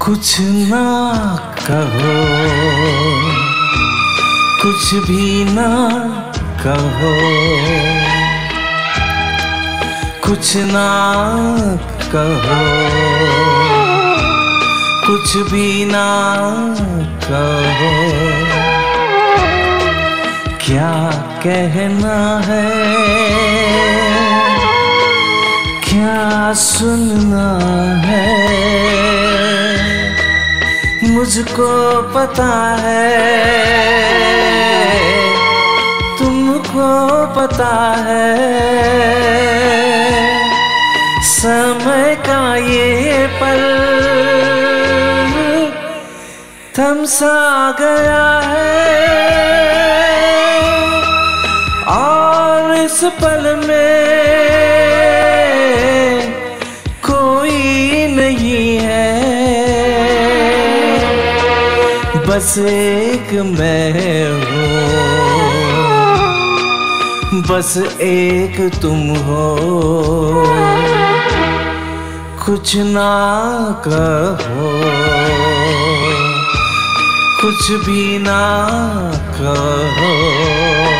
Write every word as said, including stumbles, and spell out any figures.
कुछ ना कहो, कुछ भी ना कहो, कुछ ना कहो, कुछ भी ना कहो। क्या कहना है, क्या सुनना है, मुझको पता है, तुमको पता है। समय का ये पल थम सा गया है, और इस पल में कोई नहीं है, बस एक मैं हूँ, बस एक तुम हो। कुछ ना कहो, कुछ भी ना कहो।